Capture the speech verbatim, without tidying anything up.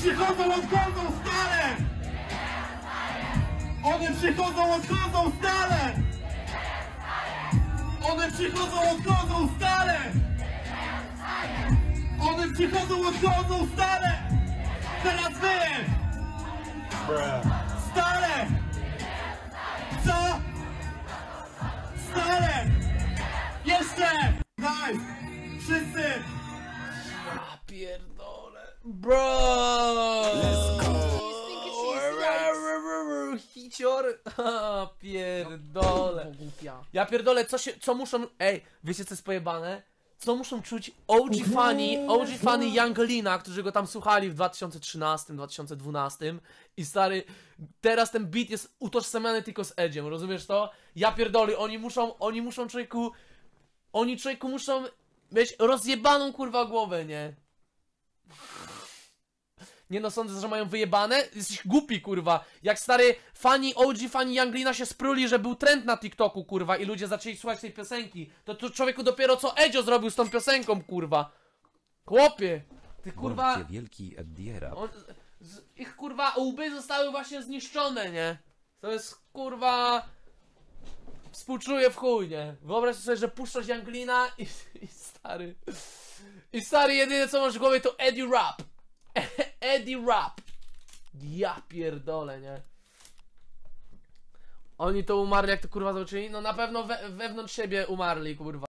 przychodzą, odchodzą, stale! One przychodzą, odchodzą, stale! One przychodzą, odchodzą, stale! One przychodzą, odchodzą, stale! Teraz wy! Stale! Co? Stale! Jeszcze! Daj! Wszyscy! Ja pierdolę. Bro! Let's go. Hicior! Ha, pierdolę. Ja pierdolę, co się, co muszą, ej, wiecie co jest pojebane? Co muszą czuć O G Funny, O G Funny Younglina, którzy go tam słuchali w dwa tysiące trzynastym, dwa tysiące dwunastym i stary, teraz ten beat jest utożsamiany tylko z Edziem, rozumiesz to? Ja pierdolę, oni muszą, oni muszą człowieku, oni człowieku muszą mieć rozjebaną kurwa głowę, nie? Nie no, sądzę, że mają wyjebane. Jesteś głupi, kurwa. Jak stary fani O G, fani Younglina się spruli, że był trend na TikToku, kurwa, i ludzie zaczęli słuchać tej piosenki. To, to człowieku dopiero co Edzio zrobił z tą piosenką, kurwa. Chłopie. Ty, kurwa... Bądźcie wielki Eddiera. On, z, ich, kurwa, łby zostały właśnie zniszczone, nie? To jest, kurwa... Współczuję w chuj, nie? Wyobraź sobie, że puszczasz Younglina i, i stary... I stary, jedyne co masz w głowie to Eddie Rap. Eddie Rap. Ja pierdolę, nie? Oni to umarli, jak to kurwa zobaczyli? No na pewno we, wewnątrz siebie umarli, kurwa.